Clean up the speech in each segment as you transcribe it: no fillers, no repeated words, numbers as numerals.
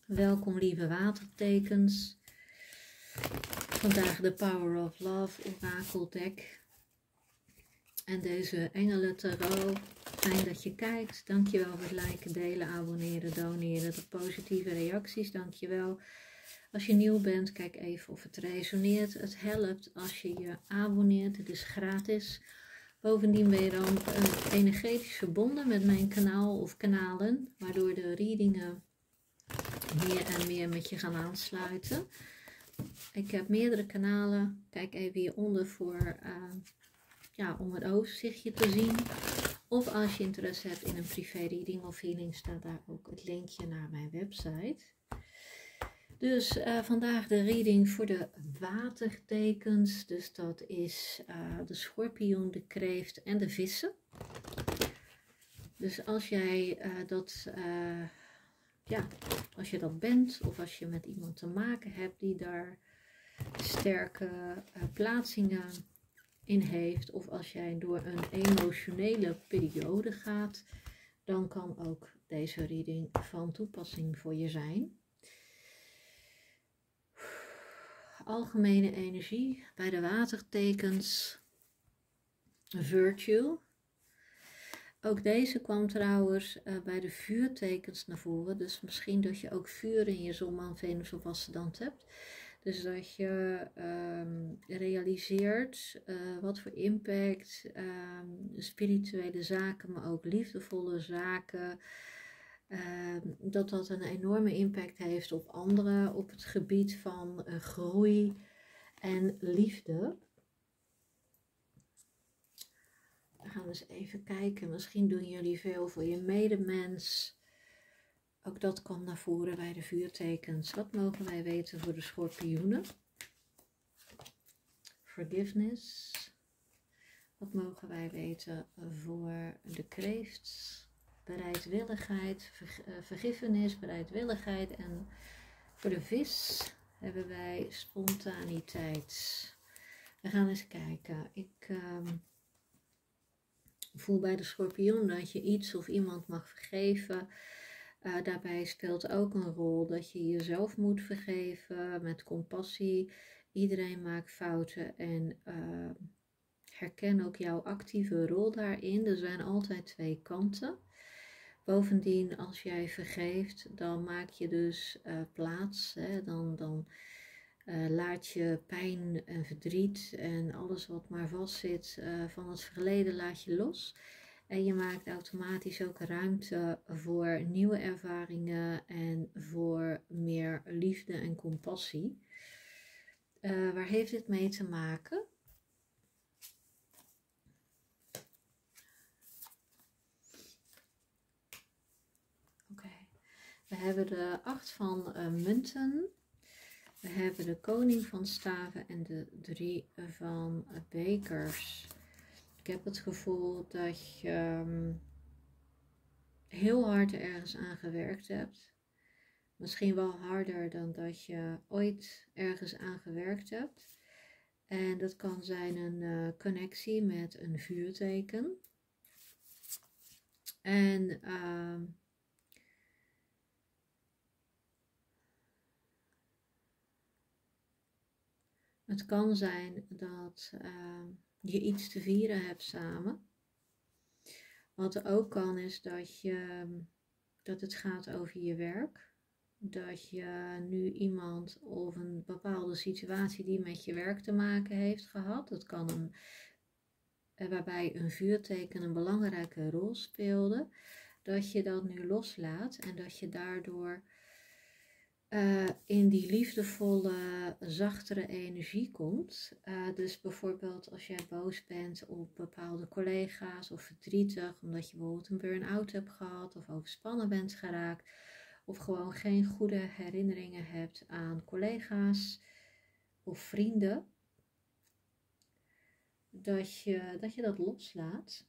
Welkom lieve watertekens. Vandaag de Power of Love orakeldek. En deze engelen tarot. Fijn dat je kijkt. Dankjewel voor het liken, delen, abonneren, doneren. De positieve reacties, dankjewel. Als je nieuw bent, kijk even of het resoneert. Het helpt als je je abonneert. Het is gratis. Bovendien ben je dan energetisch verbonden met mijn kanaal of kanalen. Waardoor de readingen meer en meer met je gaan aansluiten. Ik heb meerdere kanalen. Kijk even hieronder voor om het overzichtje te zien. Of als je interesse hebt in een privé reading of healing, staat daar ook het linkje naar mijn website. Dus vandaag de reading voor de watertekens. Dus dat is de schorpioen, de kreeft en de vissen. Dus als jij als je dat bent, of als je met iemand te maken hebt die daar sterke plaatsingen in heeft, of als jij door een emotionele periode gaat, dan kan ook deze reading van toepassing voor je zijn. Algemene energie bij de watertekens, virtue. Ook deze kwam trouwens bij de vuurtekens naar voren. Dus misschien dat je ook vuur in je zon, maan, Venus of ascendant hebt. Dus dat je realiseert wat voor impact spirituele zaken, maar ook liefdevolle zaken, dat een enorme impact heeft op anderen op het gebied van groei en liefde. We gaan eens even kijken. Misschien doen jullie veel voor je medemens. Ook dat komt naar voren bij de vuurtekens. Wat mogen wij weten voor de schorpioenen? Forgiveness. Wat mogen wij weten voor de kreeft? Bereidwilligheid, vergiffenis, bereidwilligheid. En voor de vis hebben wij spontaniteit. We gaan eens kijken. Ik voel bij de schorpioen dat je iets of iemand mag vergeven. Daarbij speelt ook een rol dat je jezelf moet vergeven met compassie. Iedereen maakt fouten en herken ook jouw actieve rol daarin. Er zijn altijd twee kanten. Bovendien, als jij vergeeft, dan maak je dus plaats. Hè? Dan laat je pijn en verdriet en alles wat maar vastzit van het verleden laat je los. En je maakt automatisch ook ruimte voor nieuwe ervaringen en voor meer liefde en compassie. Waar heeft dit mee te maken? Oké. We hebben de 8 van munten. We hebben de koning van staven en de 3 van bekers. Ik heb het gevoel dat je heel hard ergens aan gewerkt hebt. Misschien wel harder dan dat je ooit ergens aan gewerkt hebt. En dat kan zijn een connectie met een vuurteken. En het kan zijn dat je iets te vieren hebt samen. Wat er ook kan is dat het gaat over je werk. Dat je nu iemand of een bepaalde situatie die met je werk te maken heeft gehad. Dat kan waarbij een vuurteken een belangrijke rol speelde. Dat je dat nu loslaat en dat je daardoor in die liefdevolle, zachtere energie komt. Dus bijvoorbeeld als jij boos bent op bepaalde collega's of verdrietig, omdat je bijvoorbeeld een burn-out hebt gehad of overspannen bent geraakt, of gewoon geen goede herinneringen hebt aan collega's of vrienden, dat je dat loslaat.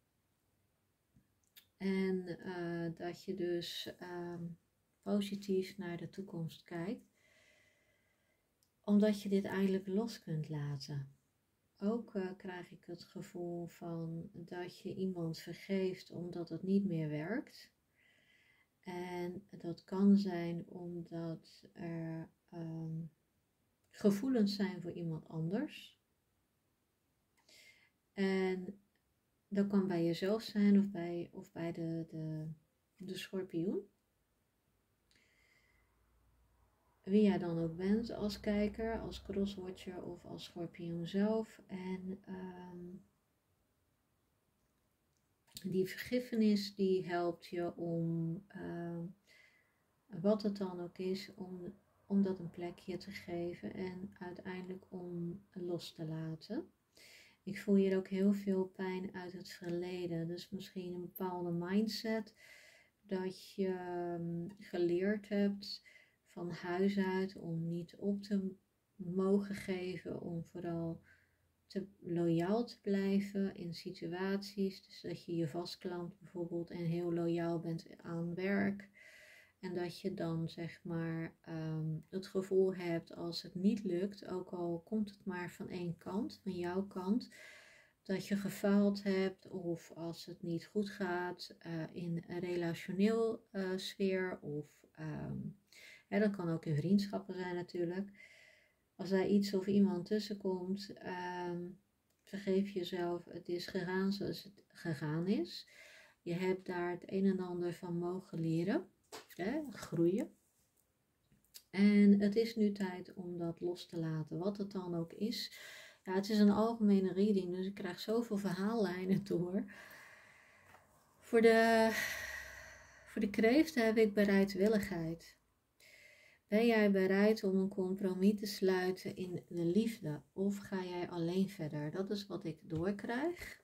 En dat je dus positief naar de toekomst kijkt, omdat je dit eigenlijk los kunt laten. Ook krijg ik het gevoel van dat je iemand vergeeft omdat het niet meer werkt. En dat kan zijn omdat er gevoelens zijn voor iemand anders. En dat kan bij jezelf zijn of bij de schorpioen. Wie jij dan ook bent als kijker, als crosswatcher of als schorpioen zelf. En die vergiffenis die helpt je om, wat het dan ook is, om dat een plekje te geven en uiteindelijk om los te laten. Ik voel hier ook heel veel pijn uit het verleden. Dus misschien een bepaalde mindset dat je geleerd hebt van huis uit om niet op te mogen geven, om vooral loyaal te blijven in situaties. Dus dat je je vastklampt bijvoorbeeld en heel loyaal bent aan werk. En dat je dan zeg maar het gevoel hebt als het niet lukt, ook al komt het maar van één kant, van jouw kant, dat je gefaald hebt of als het niet goed gaat in een relationeel sfeer of dat kan ook in vriendschappen zijn natuurlijk. Als daar iets of iemand tussenkomt, vergeef jezelf, het is gegaan zoals het gegaan is. Je hebt daar het een en ander van mogen leren, groeien. En het is nu tijd om dat los te laten, wat het dan ook is. Ja, het is een algemene reading, dus ik krijg zoveel verhaallijnen door. Voor de kreeften heb ik bereidwilligheid. Ben jij bereid om een compromis te sluiten in de liefde? Of ga jij alleen verder? Dat is wat ik doorkrijg.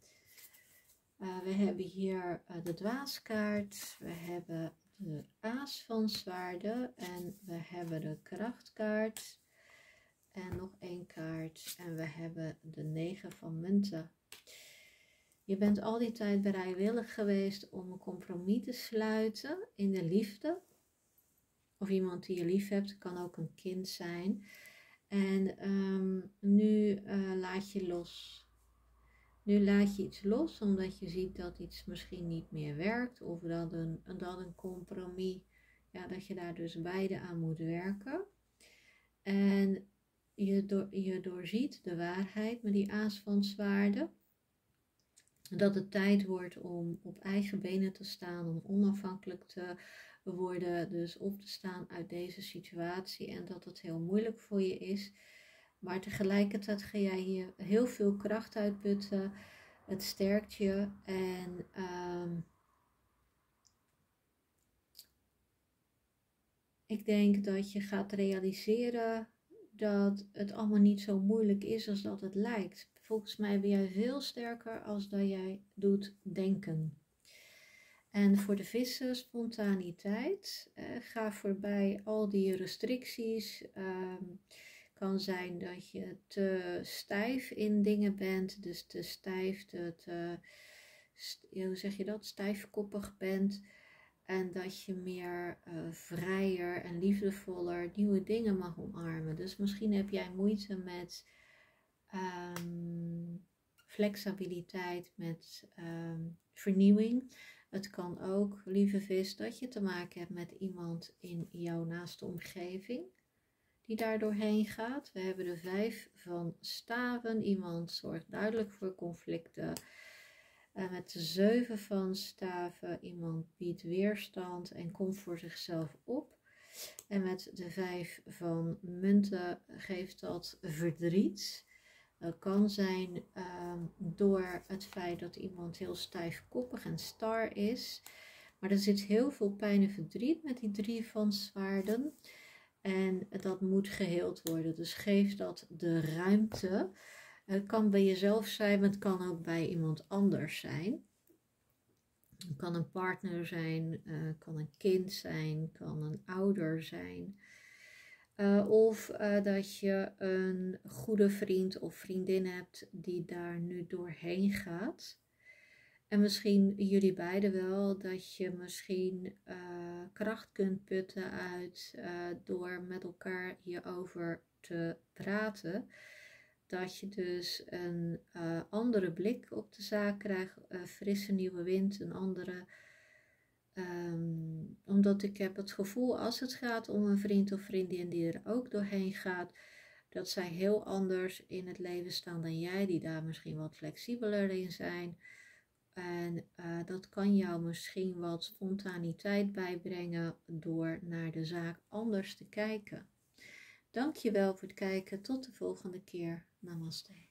We hebben hier de dwaaskaart. We hebben de aas van zwaarden. En we hebben de krachtkaart. En nog één kaart. En we hebben de 9 van munten. Je bent al die tijd bereidwillig geweest om een compromis te sluiten in de liefde. Of iemand die je lief hebt, kan ook een kind zijn. En nu laat je los. Nu laat je iets los omdat je ziet dat iets misschien niet meer werkt. Of dat een compromis, ja, dat je daar dus beide aan moet werken. En je doorziet de waarheid met die aas van zwaarden. Dat het tijd wordt om op eigen benen te staan, om onafhankelijk te worden, dus op te staan uit deze situatie en dat het heel moeilijk voor je is. Maar tegelijkertijd ga jij hier heel veel kracht uitputten. Het sterkt je en ik denk dat je gaat realiseren dat het allemaal niet zo moeilijk is als dat het lijkt. Volgens mij ben jij veel sterker als dat jij doet denken. En voor de vissen, spontaniteit. Ga voorbij al die restricties. Kan zijn dat je te stijf in dingen bent. Dus te stijf, hoe zeg je dat? Stijfkoppig bent. En dat je meer vrijer en liefdevoller nieuwe dingen mag omarmen. Dus misschien heb jij moeite met flexibiliteit, met vernieuwing. Het kan ook, lieve vis, dat je te maken hebt met iemand in jouw naaste omgeving die daar doorheen gaat. We hebben de 5 van staven. Iemand zorgt duidelijk voor conflicten. Met de 7 van staven, iemand biedt weerstand en komt voor zichzelf op. En met de 5 van munten geeft dat verdriet. Dat kan zijn door het feit dat iemand heel stijfkoppig en star is. Maar er zit heel veel pijn en verdriet met die 3 van zwaarden. En dat moet geheeld worden. Dus geef dat de ruimte. Het kan bij jezelf zijn, maar het kan ook bij iemand anders zijn. Het kan een partner zijn, kan een kind zijn, kan een ouder zijn. Of dat je een goede vriend of vriendin hebt die daar nu doorheen gaat. En misschien jullie beiden wel, dat je misschien kracht kunt putten uit door met elkaar hierover te praten. Dat je dus een andere blik op de zaak krijgt, frisse nieuwe wind, een andere Omdat ik heb het gevoel, als het gaat om een vriend of vriendin die er ook doorheen gaat, dat zij heel anders in het leven staan dan jij, die daar misschien wat flexibeler in zijn. En dat kan jou misschien wat spontaniteit bijbrengen door naar de zaak anders te kijken. Dankjewel voor het kijken. Tot de volgende keer. Namaste.